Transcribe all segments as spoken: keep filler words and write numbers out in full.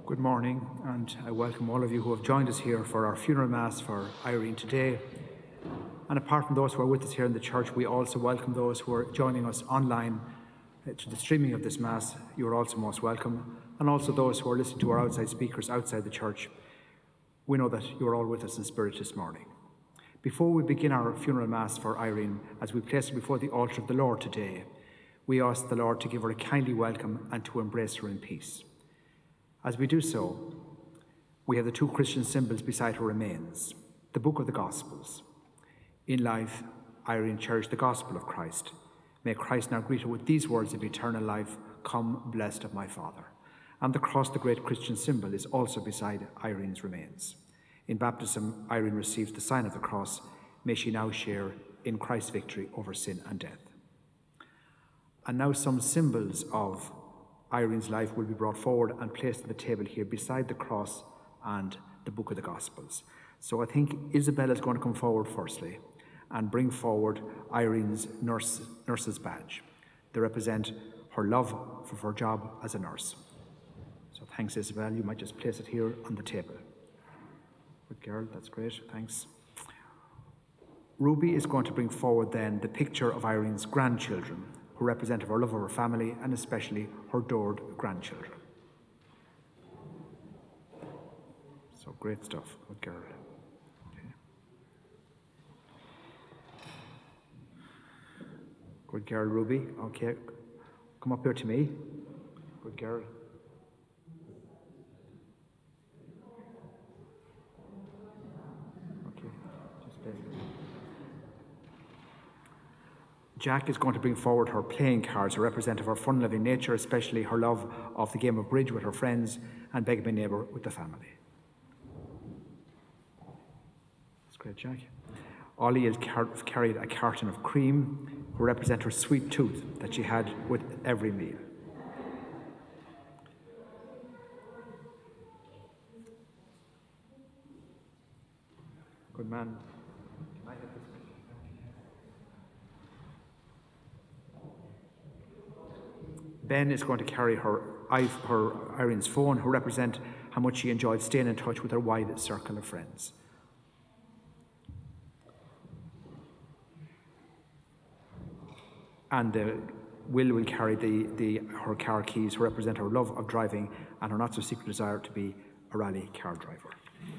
Good morning, and I welcome all of you who have joined us here for our funeral mass for Irene today. And apart from those who are with us here in the church, we also welcome those who are joining us online to the streaming of this mass. You are also most welcome. And also those who are listening to our outside speakers outside the church. We know that you are all with us in spirit this morning. Before we begin our funeral mass for Irene, as we place her before the altar of the Lord today, we ask the Lord to give her a kindly welcome and to embrace her in peace. As we do so, we have the two Christian symbols beside her remains, the book of the Gospels. In life, Irene cherished the gospel of Christ. May Christ now greet her with these words of eternal life, "Come, blessed of my Father." And the cross, the great Christian symbol, is also beside Irene's remains. In baptism, Irene receives the sign of the cross. May she now share in Christ's victory over sin and death. And now some symbols of Irene's life will be brought forward and placed on the table here beside the cross and the book of the Gospels. So I think Isabella is going to come forward firstly and bring forward Irene's nurse, nurse's badge. They represent her love for her job as a nurse. So thanks, Isabel. You might just place it here on the table. Good girl, that's great, thanks. Ruby is going to bring forward then the picture of Irene's grandchildren, who represent her love of her family and especially her adored grandchildren. So great stuff, good girl. Okay. Good girl, Ruby. Okay, come up here to me. Good girl. Okay, just there. Jack is going to bring forward her playing cards, a representative of her fun-loving nature, especially her love of the game of bridge with her friends and Beg My Neighbour with the family. That's great, Jack. Ollie has car carried a carton of cream, who represent her sweet tooth that she had with every meal. Good man. Ben is going to carry her, her Irene's phone, who represent how much she enjoyed staying in touch with her wide circle of friends. And uh, Will will carry the, the, her car keys, who represent her love of driving and her not-so-secret desire to be a rally car driver.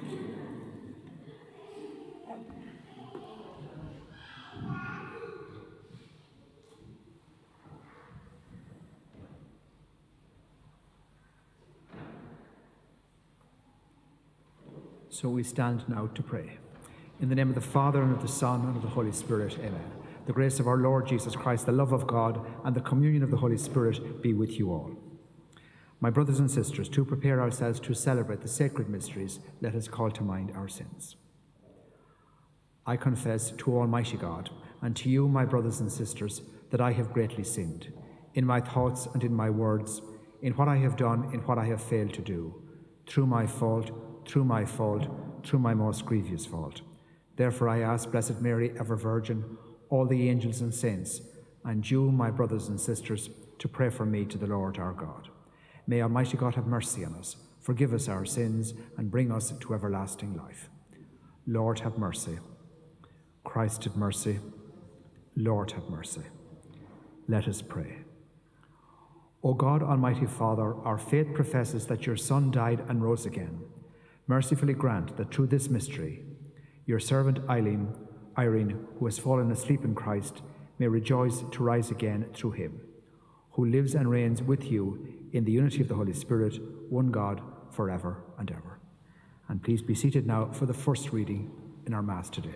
So we stand now to pray. In the name of the Father, and of the Son, and of the Holy Spirit, amen. The grace of our Lord Jesus Christ, the love of God, and the communion of the Holy Spirit be with you all. My brothers and sisters, to prepare ourselves to celebrate the sacred mysteries, let us call to mind our sins. I confess to Almighty God, and to you, my brothers and sisters, that I have greatly sinned, in my thoughts and in my words, in what I have done, in what I have failed to do, through my fault, through my fault, through my most grievous fault. Therefore I ask Blessed Mary, ever Virgin, all the angels and saints, and you, my brothers and sisters, to pray for me to the Lord our God. May Almighty God have mercy on us, forgive us our sins, and bring us to everlasting life. Lord, have mercy. Christ, have mercy. Lord, have mercy. Let us pray. O God, Almighty Father, our faith professes that your Son died and rose again. Mercifully grant that through this mystery, your servant Irene, Irene, who has fallen asleep in Christ, may rejoice to rise again through him, who lives and reigns with you in the unity of the Holy Spirit, one God, forever and ever. And please be seated now for the first reading in our Mass today.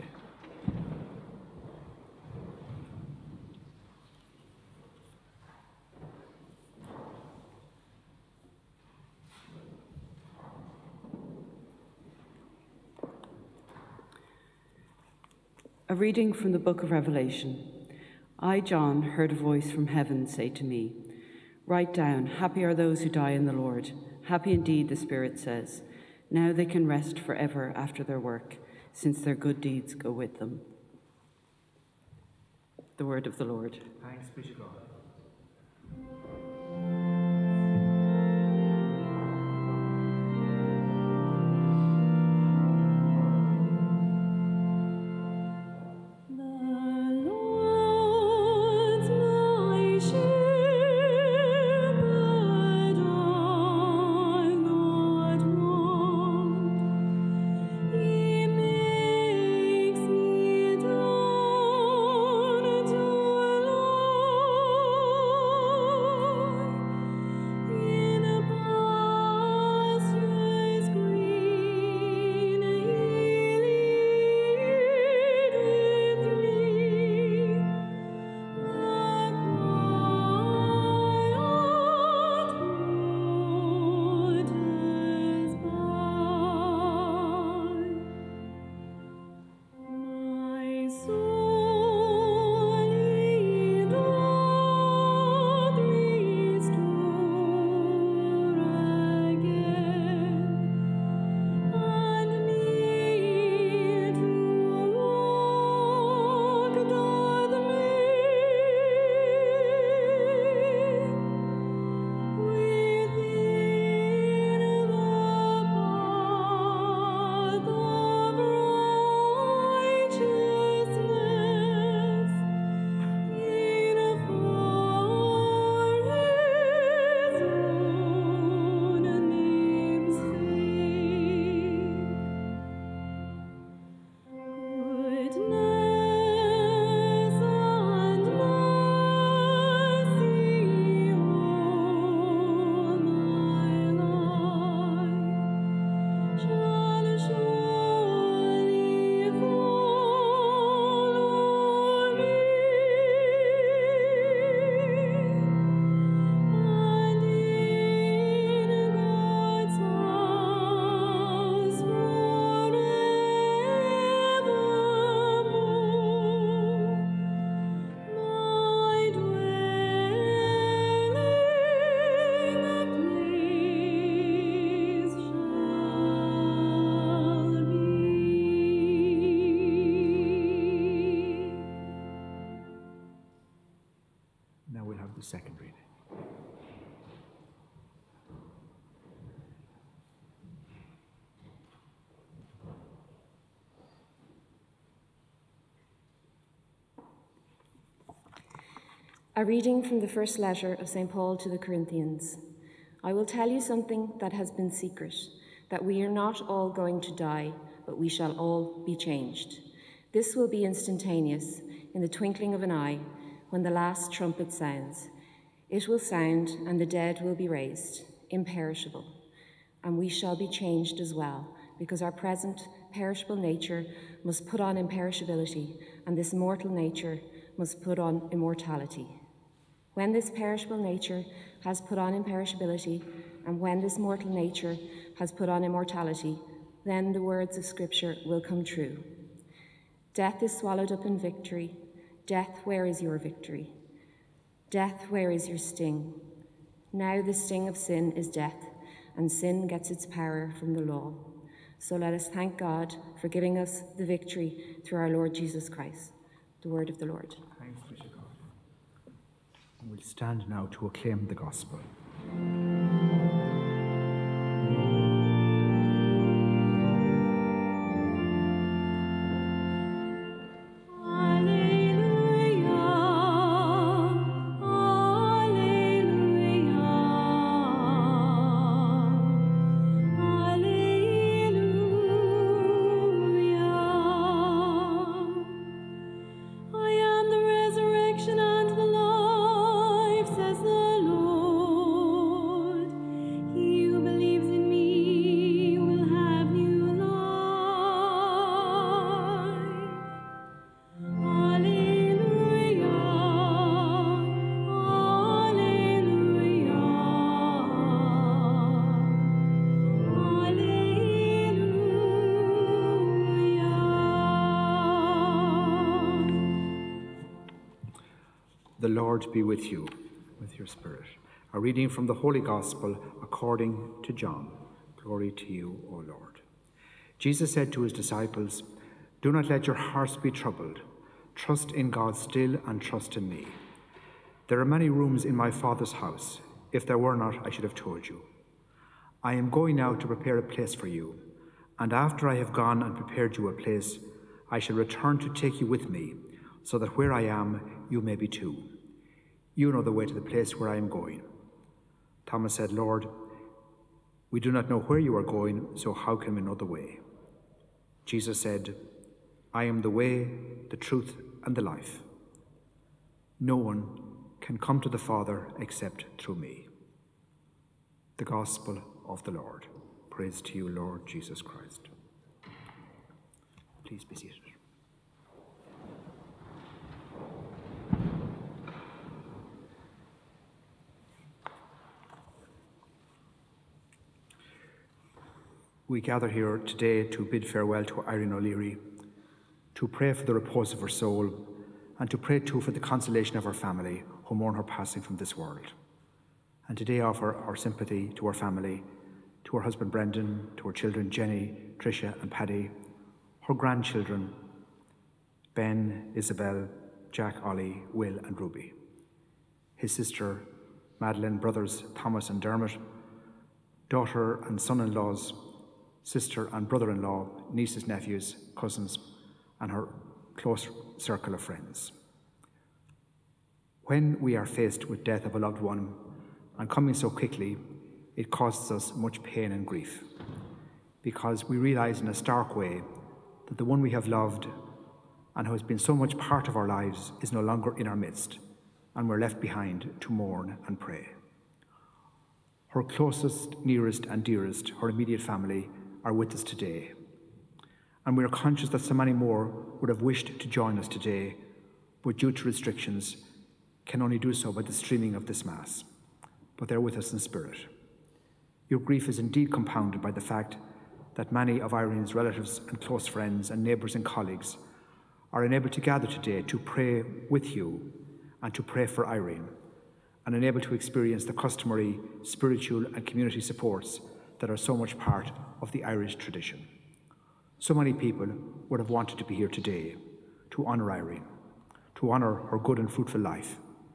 A reading from the book of Revelation. I, John, heard a voice from heaven say to me, "Write down, happy are those who die in the Lord. Happy indeed," the Spirit says. Now they can rest forever after their work, since their good deeds go with them. The word of the Lord. Thanks be to God. the second reading. A reading from the first letter of Saint Paul to the Corinthians. I will tell you something that has been secret, that we are not all going to die, but we shall all be changed. This will be instantaneous, in the twinkling of an eye, when the last trumpet sounds. It will sound, and the dead will be raised, imperishable, and we shall be changed as well, because our present perishable nature must put on imperishability, and this mortal nature must put on immortality. When this perishable nature has put on imperishability, and when this mortal nature has put on immortality, then the words of Scripture will come true. Death is swallowed up in victory. Death, where is your victory? Death, where is your sting? Now the sting of sin is death, and sin gets its power from the law. So let us thank God for giving us the victory through our Lord Jesus Christ. The word of the Lord. Thanks be to God. And we'll stand now to acclaim the gospel. The Lord be with you, with your spirit. A reading from the Holy Gospel according to John. Glory to you, O Lord. Jesus said to his disciples, "Do not let your hearts be troubled. Trust in God still and trust in me. There are many rooms in my Father's house. If there were not, I should have told you. I am going now to prepare a place for you, and after I have gone and prepared you a place, I shall return to take you with me, so that where I am, you may be too. You know the way to the place where I am going." Thomas said, "Lord, we do not know where you are going, so how can we know the way?" Jesus said, "I am the way, the truth, and the life. No one can come to the Father except through me." The Gospel of the Lord. Praise to you, Lord Jesus Christ. Please be seated. We gather here today to bid farewell to Irene O'Leary, to pray for the repose of her soul, and to pray too for the consolation of her family who mourn her passing from this world. And today offer our sympathy to her family, to her husband Brendan, to her children Jenny, Tricia and Paddy, her grandchildren Ben, Isabel, Jack, Ollie, Will and Ruby, his sister Madeline, brothers Thomas and Dermot, daughter and son-in-laws, sister and brother-in-law, nieces, nephews, cousins, and her close circle of friends. When we are faced with death of a loved one, and coming so quickly, it causes us much pain and grief, because we realize in a stark way that the one we have loved and who has been so much part of our lives is no longer in our midst, and we're left behind to mourn and pray. Her closest, nearest and dearest, her immediate family, are with us today. And we are conscious that so many more would have wished to join us today, but due to restrictions, can only do so by the streaming of this Mass. But they're with us in spirit. Your grief is indeed compounded by the fact that many of Irene's relatives and close friends and neighbours and colleagues are unable to gather today to pray with you and to pray for Irene, and unable to experience the customary spiritual and community supports that are so much part of the Irish tradition. So many people would have wanted to be here today to honour Irene, to honour her good and fruitful life,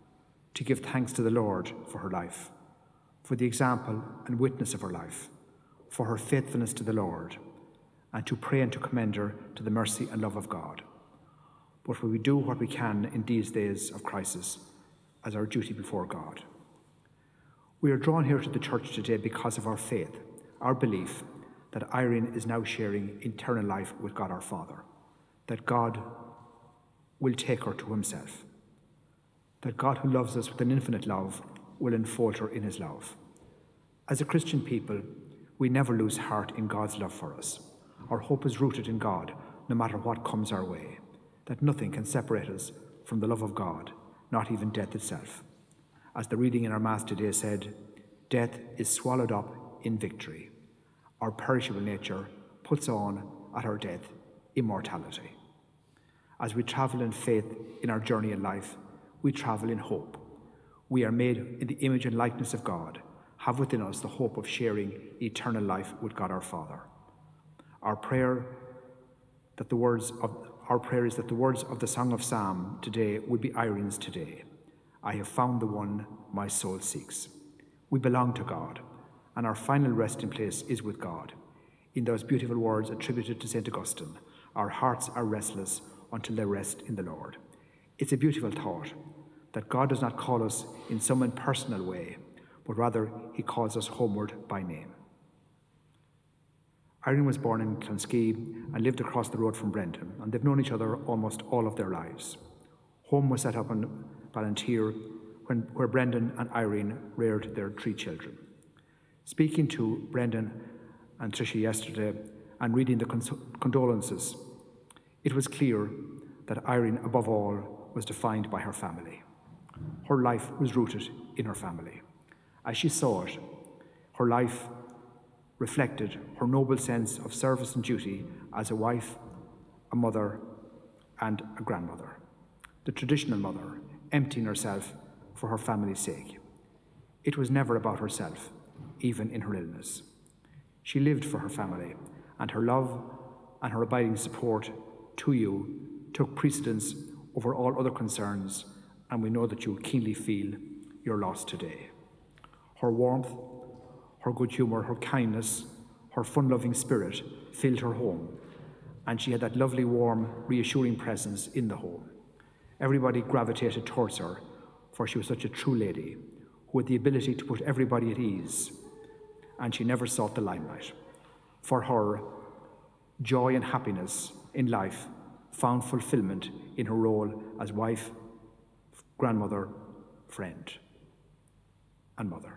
to give thanks to the Lord for her life, for the example and witness of her life, for her faithfulness to the Lord, and to pray and to commend her to the mercy and love of God. But will we do what we can in these days of crisis as our duty before God? We are drawn here to the church today because of our faith, our belief that Irene is now sharing eternal life with God our Father, that God will take her to himself, that God who loves us with an infinite love will enfold her in his love. As a Christian people, we never lose heart in God's love for us. Our hope is rooted in God, no matter what comes our way, that nothing can separate us from the love of God, not even death itself. As the reading in our Mass today said, death is swallowed up in victory. Our perishable nature puts on, at our death, immortality. As we travel in faith in our journey in life, we travel in hope. We are made in the image and likeness of God, have within us the hope of sharing eternal life with God our Father. Our prayer that the words of our prayer is that the words of the Song of Psalm today would be Irene's today. I have found the one my soul seeks. We belong to God, and our final resting place is with God. In those beautiful words attributed to Saint Augustine, our hearts are restless until they rest in the Lord. It's a beautiful thought that God does not call us in some impersonal way, but rather he calls us homeward by name. Irene was born in Clonskee and lived across the road from Brendan, and they've known each other almost all of their lives. Home was set up in Ballantyre, when, where Brendan and Irene reared their three children. Speaking to Brendan and Tricia yesterday and reading the cons- condolences, it was clear that Irene, above all, was defined by her family. Her life was rooted in her family. As she saw it, her life reflected her noble sense of service and duty as a wife, a mother, and a grandmother. The traditional mother, emptying herself for her family's sake. It was never about herself, even in her illness. She lived for her family, and her love and her abiding support to you took precedence over all other concerns, and we know that you keenly feel your loss today. Her warmth, her good humour, her kindness, her fun-loving spirit filled her home, and she had that lovely, warm, reassuring presence in the home. Everybody gravitated towards her, for she was such a true lady, who had the ability to put everybody at ease, and she never sought the limelight. For her, joy and happiness in life found fulfillment in her role as wife, grandmother, friend, and mother.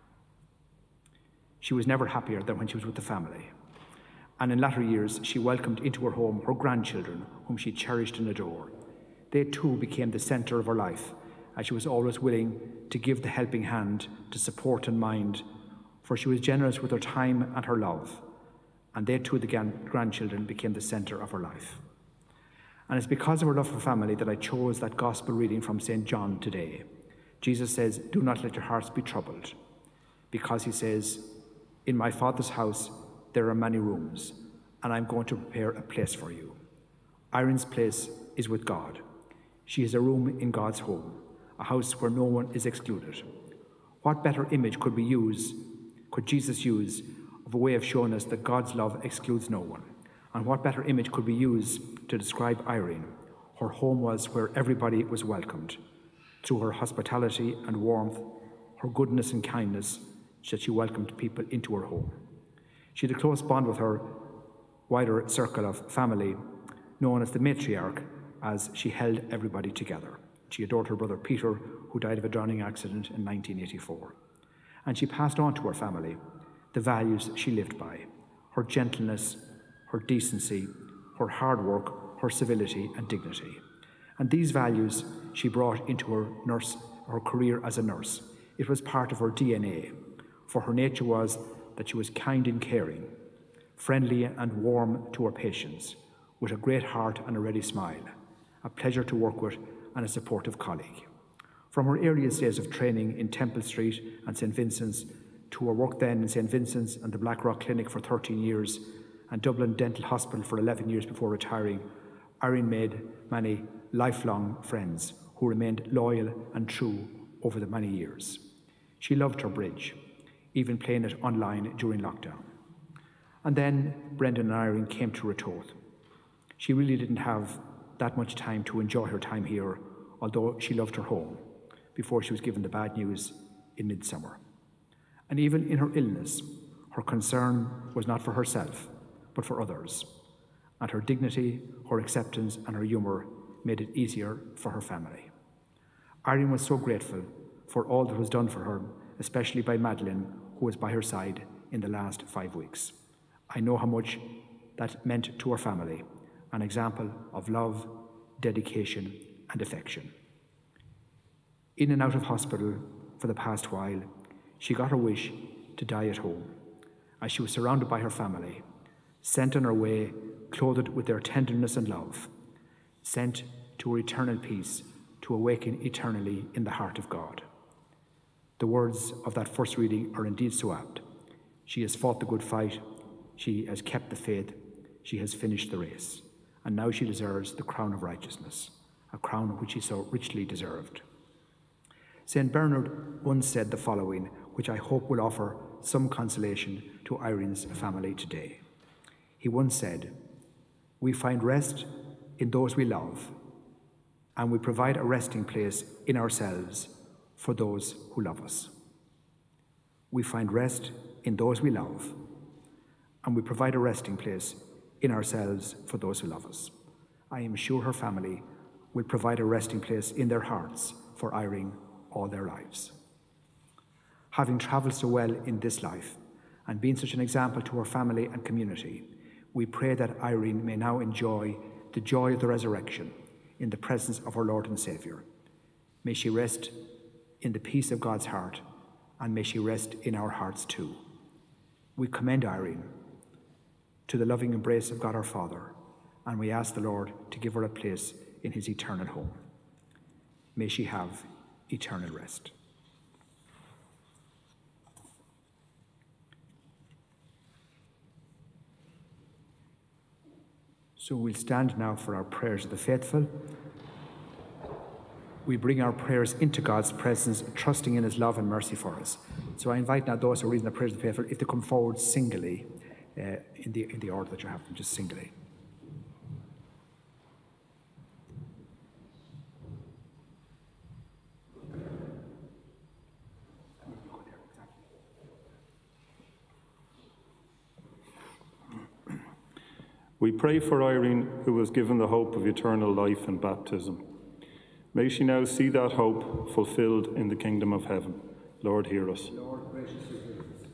She was never happier than when she was with the family. And in latter years, she welcomed into her home her grandchildren, whom she cherished and adored. They too became the centre of her life, as she was always willing to give the helping hand to support and mind, for she was generous with her time and her love. And they too, the grandchildren, became the centre of her life. And it's because of her love for family that I chose that gospel reading from Saint John today. Jesus says, do not let your hearts be troubled, because he says, in my Father's house there are many rooms, and I'm going to prepare a place for you. Irene's place is with God. She has a room in God's home, a house where no one is excluded. What better image could we use, could Jesus use, of a way of showing us that God's love excludes no one? And what better image could we use to describe Irene? Her home was where everybody was welcomed. Through her hospitality and warmth, her goodness and kindness, that she welcomed people into her home. She had a close bond with her wider circle of family, known as the matriarch, as she held everybody together. She adored her brother Peter, who died of a drowning accident in nineteen eighty-four. And she passed on to her family the values she lived by, her gentleness, her decency, her hard work, her civility and dignity. And these values she brought into her nurse, her career as a nurse. It was part of her D N A, for her nature was that she was kind and caring, friendly and warm to her patients, with a great heart and a ready smile, a pleasure to work with and a supportive colleague. From her earliest days of training in Temple Street and Saint Vincent's, to her work then in Saint Vincent's and the Blackrock Clinic for thirteen years, and Dublin Dental Hospital for eleven years before retiring, Irene made many lifelong friends who remained loyal and true over the many years. She loved her bridge, even playing it online during lockdown. And then Brendan and Irene came to Ratoath. She really didn't have that much time to enjoy her time here, although she loved her home, before she was given the bad news in midsummer. And even in her illness, her concern was not for herself, but for others. And her dignity, her acceptance, and her humour made it easier for her family. Irene was so grateful for all that was done for her, especially by Madeline, who was by her side in the last five weeks. I know how much that meant to her family, an example of love, dedication, and affection. In and out of hospital for the past while, she got her wish to die at home, as she was surrounded by her family, sent on her way, clothed with their tenderness and love, sent to her eternal peace to awaken eternally in the heart of God. The words of that first reading are indeed so apt. She has fought the good fight, she has kept the faith, she has finished the race, and now she deserves the crown of righteousness, a crown which she so richly deserved. Saint Bernard once said the following, which I hope will offer some consolation to Irene's family today. He once said, "We find rest in those we love, and we provide a resting place in ourselves for those who love us." We find rest in those we love, and we provide a resting place in ourselves for those who love us. I am sure her family will provide a resting place in their hearts for Irene all their lives. Having travelled so well in this life and been such an example to her family and community, we pray that Irene may now enjoy the joy of the resurrection in the presence of her Lord and Saviour. May she rest in the peace of God's heart, and may she rest in our hearts too. We commend Irene to the loving embrace of God our Father, and we ask the Lord to give her a place in his eternal home. May she have eternal rest. So we'll stand now for our prayers of the faithful. We bring our prayers into God's presence, trusting in his love and mercy for us. So I invite now those who are reading the prayers of the faithful, if they come forward singly, uh, in the in the order that you have them, just singly. We pray for Irene, who was given the hope of eternal life in baptism. May she now see that hope fulfilled in the kingdom of heaven. Lord, hear us. Lord, graciously hear us.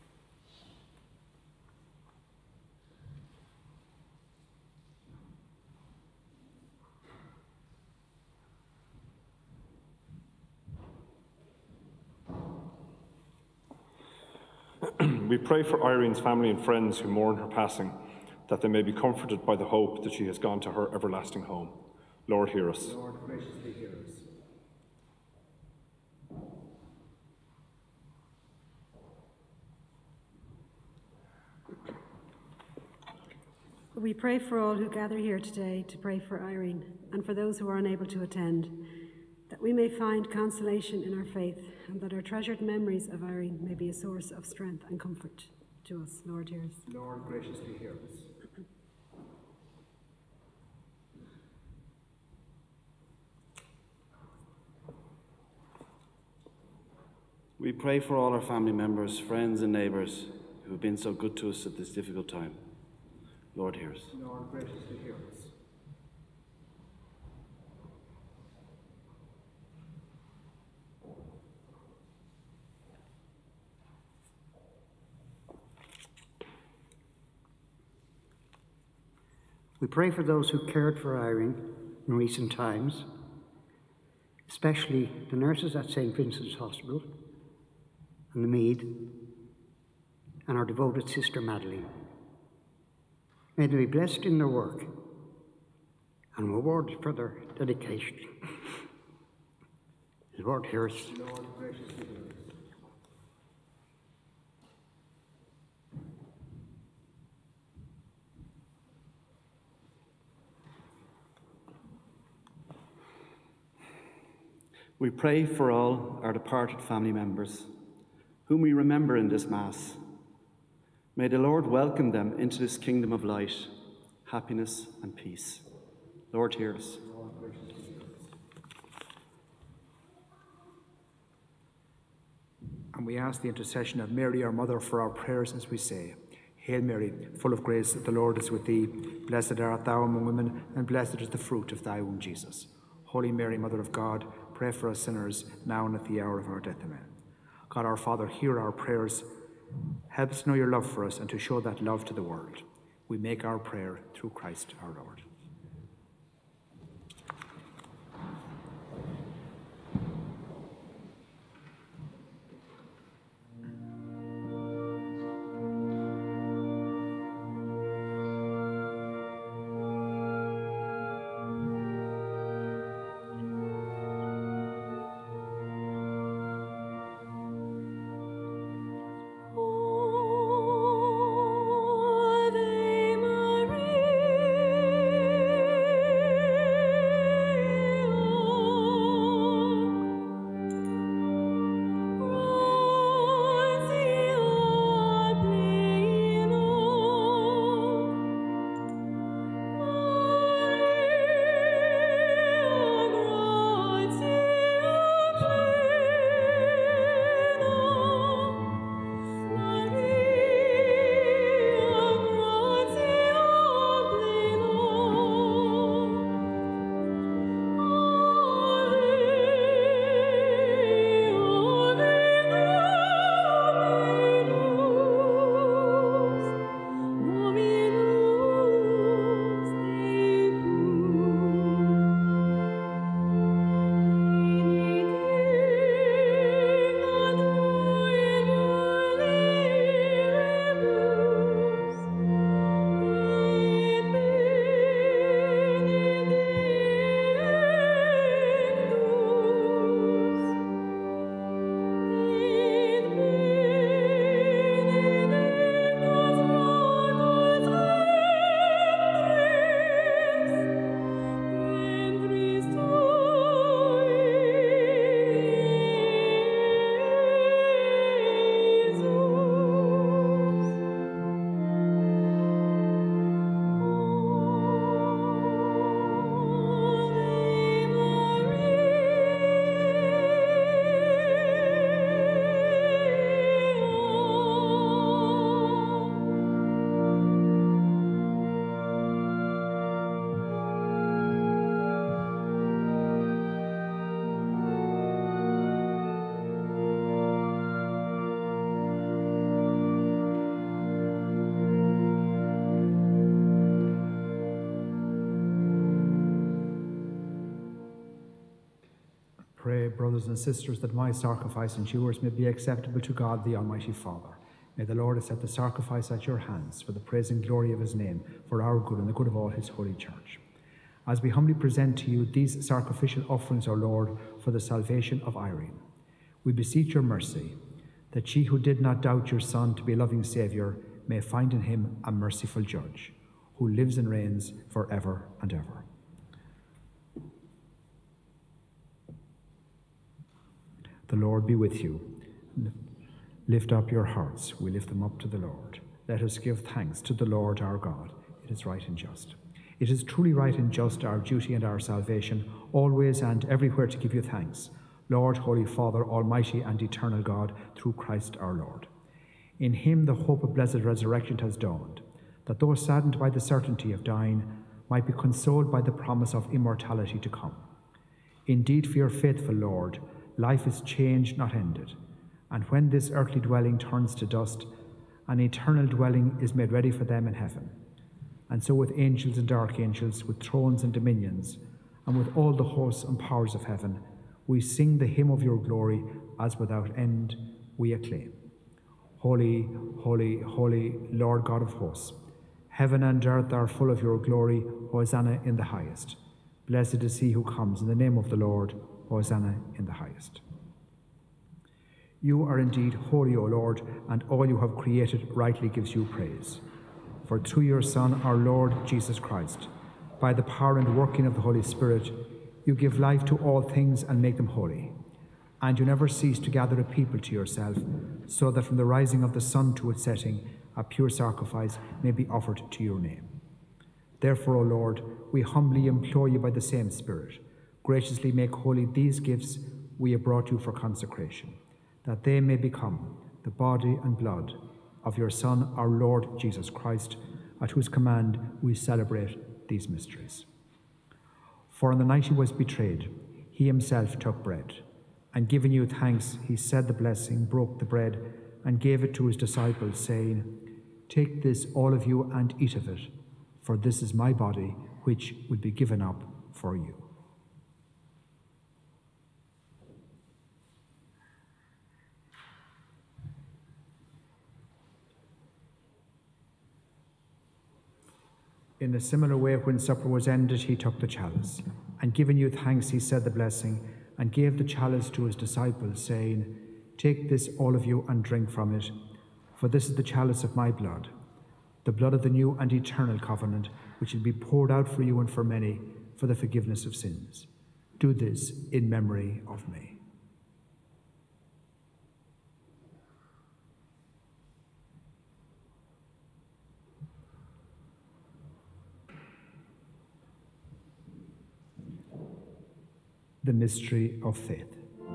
We pray for Irene's family and friends who mourn her passing, that they may be comforted by the hope that she has gone to her everlasting home. Lord, hear us. Lord, graciously hear us. We pray for all who gather here today to pray for Irene, and for those who are unable to attend, that we may find consolation in our faith, and that our treasured memories of Irene may be a source of strength and comfort to us. Lord, hear us. Lord, graciously hear us. We pray for all our family members, friends and neighbours who have been so good to us at this difficult time. Lord, hear us. Lord, graciously hear us. We pray for those who cared for Irene in recent times, especially the nurses at Saint Vincent's Hospital and the Meath, and our devoted sister Madeline. May they be blessed in their work and rewarded for their dedication. Lord, hear us. Lord, graciously hear us. We pray for all our departed family members, whom we remember in this Mass. May the Lord welcome them into this kingdom of light, happiness and peace. Lord, hear us. And we ask the intercession of Mary, our Mother, for our prayers as we say, Hail Mary, full of grace, the Lord is with thee. Blessed art thou among women, and blessed is the fruit of thy womb, Jesus. Holy Mary, Mother of God, pray for us sinners, now and at the hour of our death. Amen. God our Father, hear our prayers. Help us to know your love for us and to show that love to the world. We make our prayer through Christ our Lord. Pray, brothers and sisters, that my sacrifice and yours may be acceptable to God, the Almighty Father. May the Lord accept the sacrifice at your hands for the praise and glory of his name, for our good and the good of all his holy church. As we humbly present to you these sacrificial offerings, O Lord, for the salvation of Irene, we beseech your mercy, that she who did not doubt your Son to be a loving Saviour may find in him a merciful judge, who lives and reigns for ever and ever. The Lord be with you. Lift up your hearts. We lift them up to the Lord. Let us give thanks to the Lord our God. It is right and just. It is truly right and just, our duty and our salvation, always and everywhere to give you thanks, Lord, Holy Father, Almighty and eternal God, through Christ our Lord. In him the hope of blessed resurrection has dawned, that those saddened by the certainty of dying might be consoled by the promise of immortality to come. Indeed, for your faithful Lord, life is changed, not ended, and when this earthly dwelling turns to dust, an eternal dwelling is made ready for them in heaven. And so with angels and archangels, with thrones and dominions, and with all the hosts and powers of heaven, we sing the hymn of your glory, as without end we acclaim. Holy, holy, holy, Lord God of hosts, heaven and earth are full of your glory. Hosanna in the highest. Blessed is he who comes in the name of the Lord. Hosanna in the highest. You are indeed holy, O Lord, and all you have created rightly gives you praise. For through your Son, our Lord Jesus Christ, by the power and working of the Holy Spirit, You give life to all things and make them holy. And you never cease to gather a people to yourself, so that from the rising of the sun to its setting, a pure sacrifice may be offered to your name. Therefore, O Lord, we humbly implore you by the same Spirit, graciously make holy these gifts we have brought you for consecration, that they may become the body and blood of your Son, our Lord Jesus Christ, at whose command we celebrate these mysteries. For on the night he was betrayed, he himself took bread, and giving you thanks, he said the blessing, broke the bread, and gave it to his disciples, saying, "Take this, all of you, and eat of it, for this is my body, which will be given up for you." In a similar way, when supper was ended, he took the chalice, and giving you thanks, he said the blessing, and gave the chalice to his disciples, saying, "Take this, all of you, and drink from it, for this is the chalice of my blood, the blood of the new and eternal covenant, which will be poured out for you and for many for the forgiveness of sins. Do this in memory of me." The mystery of faith.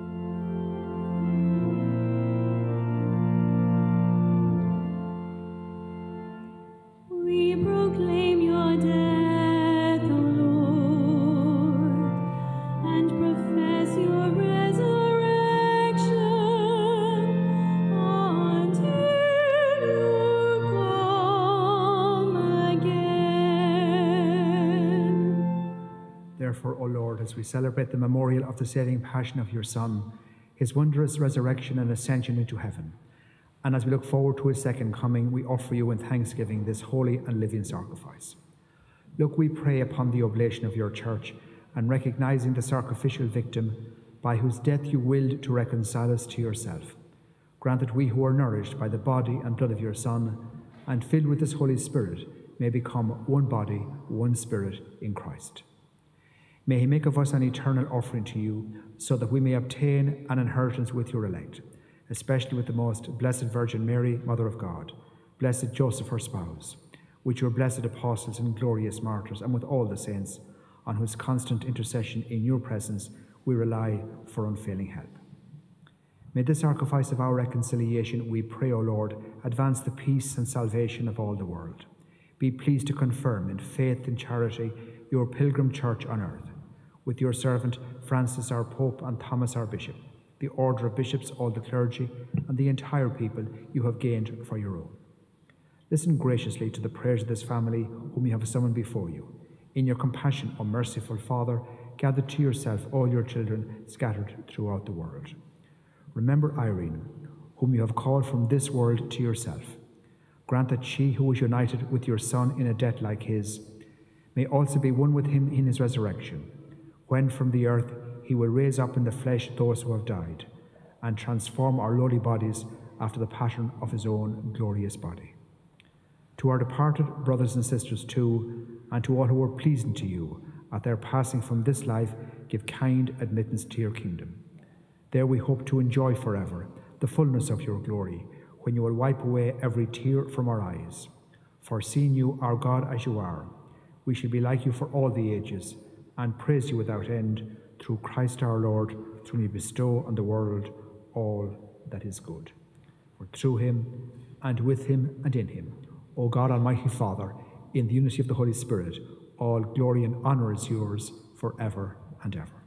We proclaim your death, O Lord, and profess your resurrection until you come again. Therefore, O Lord, as we celebrate the memorial of the saving passion of your Son, his wondrous resurrection and ascension into heaven, and as we look forward to his second coming, we offer you in thanksgiving this holy and living sacrifice. Look, we pray upon the oblation of your church, and recognizing the sacrificial victim by whose death you willed to reconcile us to yourself, grant that we who are nourished by the body and blood of your Son, and filled with his Holy Spirit, may become one body, one spirit in Christ. May he make of us an eternal offering to you, so that we may obtain an inheritance with your elect, especially with the most blessed Virgin Mary, Mother of God, blessed Joseph, her spouse, with your blessed apostles and glorious martyrs, and with all the saints, on whose constant intercession in your presence we rely for unfailing help. May this sacrifice of our reconciliation, we pray, O Lord, advance the peace and salvation of all the world. Be pleased to confirm in faith and charity your pilgrim church on earth, with your servant Francis our Pope and Thomas our Bishop, the order of bishops, all the clergy, and the entire people you have gained for your own. Listen graciously to the prayers of this family whom you have summoned before you. In your compassion, O merciful Father, gather to yourself all your children scattered throughout the world. Remember Irene, whom you have called from this world to yourself. Grant that she who was united with your Son in a death like his may also be one with him in his resurrection, when from the earth he will raise up in the flesh those who have died, and transform our lowly bodies after the pattern of his own glorious body. To our departed brothers and sisters too, and to all who were pleasing to you, at their passing from this life, give kind admittance to your kingdom. There we hope to enjoy forever the fullness of your glory, when you will wipe away every tear from our eyes. For seeing you, our God, as you are, we shall be like you for all the ages, and praise you without end, through Christ our Lord, through whom you bestow on the world all that is good. For through him, and with him, and in him, O God, Almighty Father, in the unity of the Holy Spirit, all glory and honour is yours forever and ever.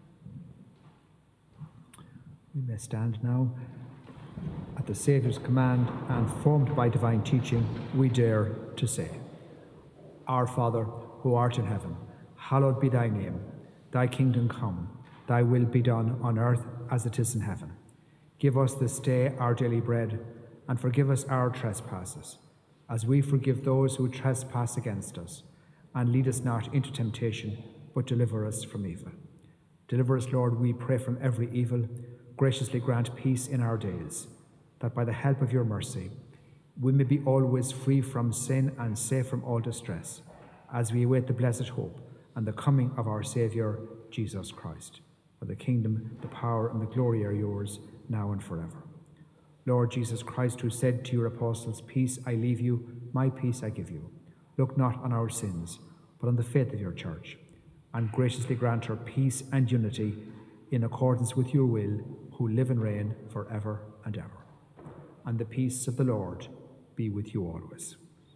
We may stand now. At the Saviour's command, and formed by divine teaching, we dare to say, Our Father, who art in heaven, hallowed be thy name. Thy kingdom come, thy will be done on earth as it is in heaven. Give us this day our daily bread, and forgive us our trespasses, as we forgive those who trespass against us. And lead us not into temptation, but deliver us from evil. Deliver us, Lord, we pray, from every evil. Graciously grant peace in our days, that by the help of your mercy, we may be always free from sin and safe from all distress, as we await the blessed hope and the coming of our Saviour, Jesus Christ. For the kingdom, the power, and the glory are yours, now and forever. Lord Jesus Christ, who said to your apostles, "Peace I leave you, my peace I give you," look not on our sins, but on the faith of your church, and graciously grant her peace and unity in accordance with your will, who live and reign for ever and ever. And the peace of the Lord be with you always.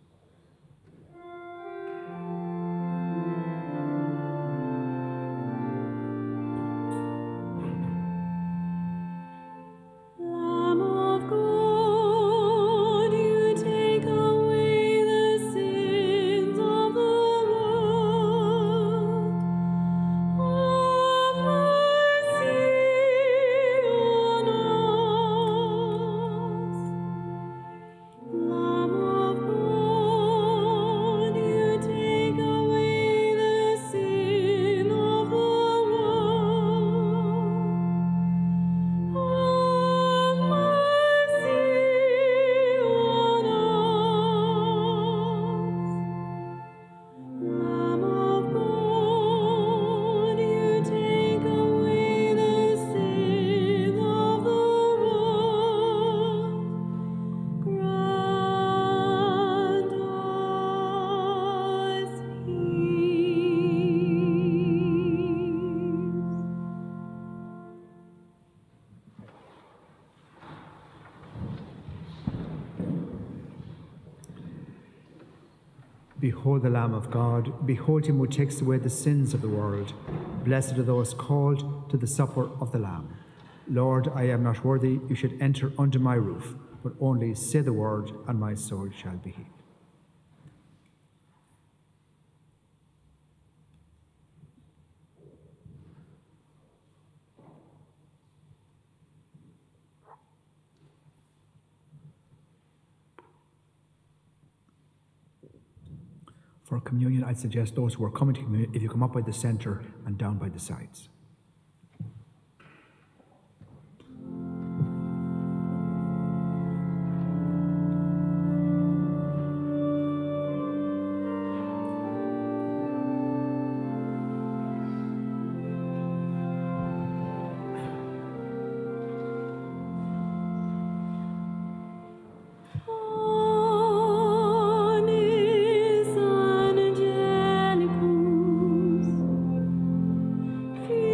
Behold the Lamb of God, behold him who takes away the sins of the world. Blessed are those called to the supper of the Lamb. Lord, I am not worthy you should enter under my roof, but only say the word, and my soul shall be healed. For communion, I'd suggest those who are coming to communion, if you come up by the centre and down by the sides. Feel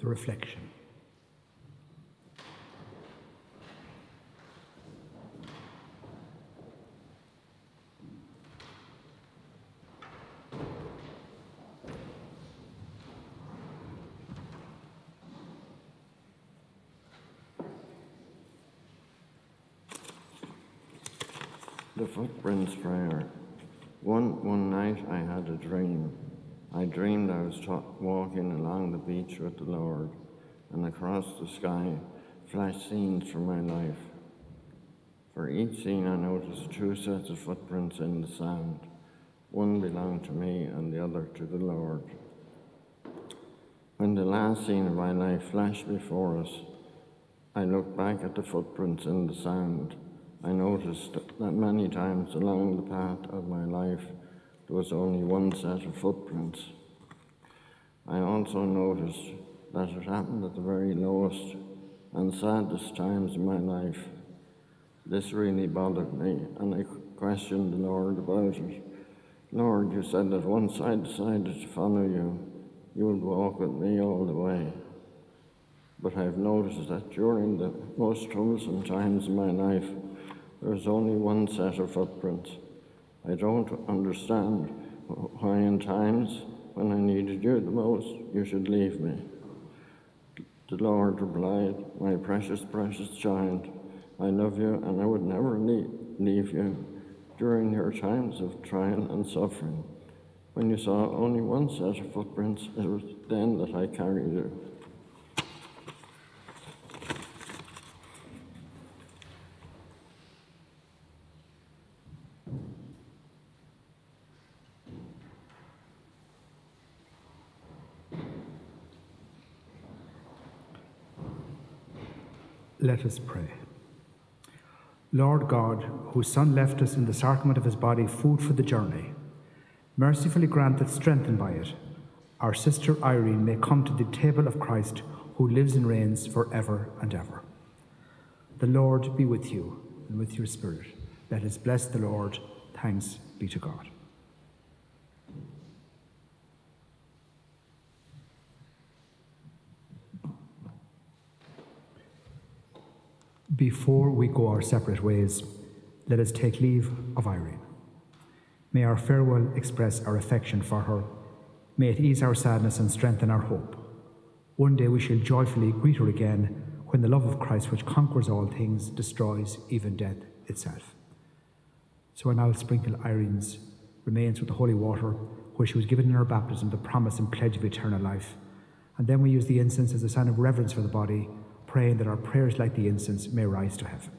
reflection. The Footprints Prayer. One, one night I had a dream. I dreamed I was ta- walking along the beach with the Lord, and across the sky flashed scenes from my life. For each scene I noticed two sets of footprints in the sand. One belonged to me and the other to the Lord. When the last scene of my life flashed before us, I looked back at the footprints in the sand. I noticed that many times along the path of my life there was only one set of footprints. I also noticed that it happened at the very lowest and saddest times in my life. This really bothered me, and I questioned the Lord about it. Lord, you said that once I decided to follow you, you would walk with me all the way. But I've noticed that during the most troublesome times in my life, there is only one set of footprints. I don't understand why in times when I needed you the most, you should leave me. The Lord replied, my precious, precious child, I love you and I would never leave you during your times of trial and suffering. When you saw only one set of footprints, it was then that I carried you. Let us pray. Lord God, whose Son left us in the sacrament of his body food for the journey, mercifully grant that, strengthened by it, our sister Irene may come to the table of Christ, who lives and reigns for ever and ever. The Lord be with you and with your spirit. Let us bless the Lord. Thanks be to God. Before we go our separate ways, let us take leave of Irene. May our farewell express our affection for her. May it ease our sadness and strengthen our hope. One day we shall joyfully greet her again, when the love of Christ, which conquers all things, destroys even death itself. So I now sprinkle Irene's remains with the holy water, where she was given in her baptism the promise and pledge of eternal life. And then we use the incense as a sign of reverence for the body, praying that our prayers, like the incense, may rise to heaven.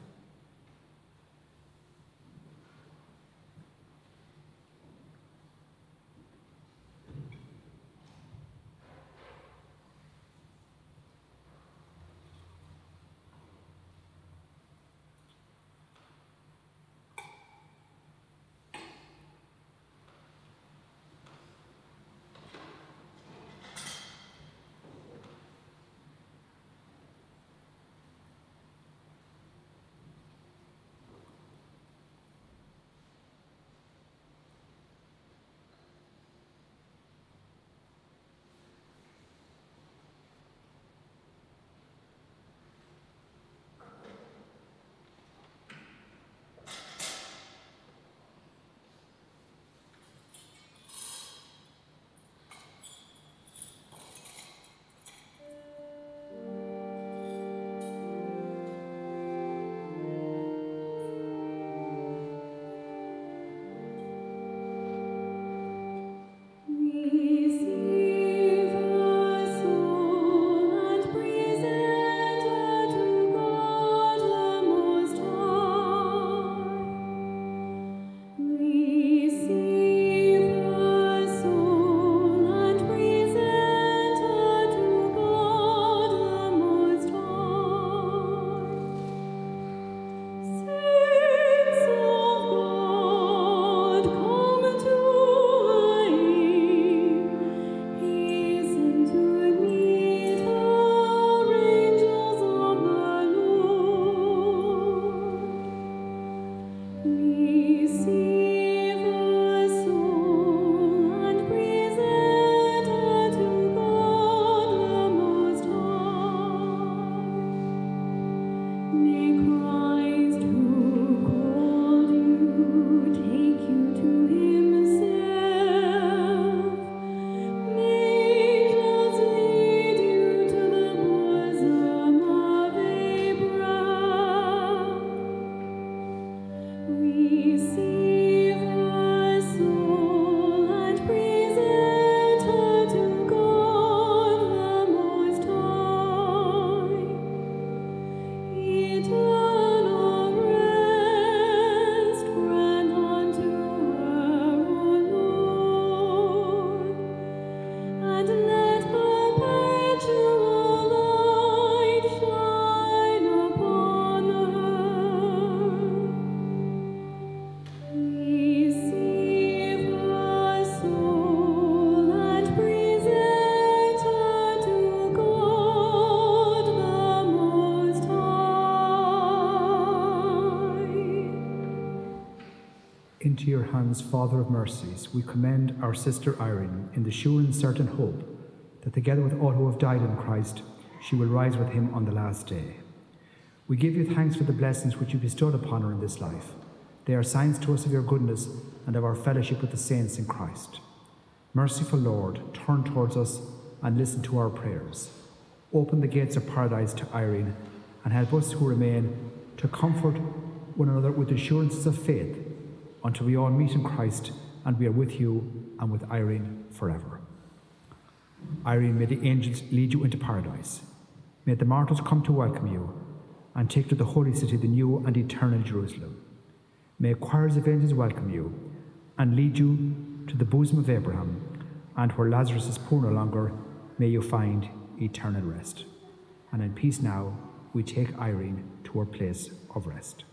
Into your hands, Father of mercies, we commend our sister Irene in the sure and certain hope that together with all who have died in Christ, she will rise with him on the last day. We give you thanks for the blessings which you bestowed upon her in this life. They are signs to us of your goodness and of our fellowship with the saints in Christ. Merciful Lord, turn towards us and listen to our prayers. Open the gates of paradise to Irene and help us who remain to comfort one another with assurances of faith until we all meet in Christ and we are with you and with Irene forever. Irene, may the angels lead you into paradise. May the martyrs come to welcome you and take to the holy city, the new and eternal Jerusalem. May choirs of angels welcome you and lead you to the bosom of Abraham, and where Lazarus is poor no longer, may you find eternal rest. And in peace now, we take Irene to her place of rest.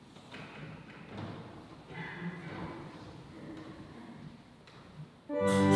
Thank you.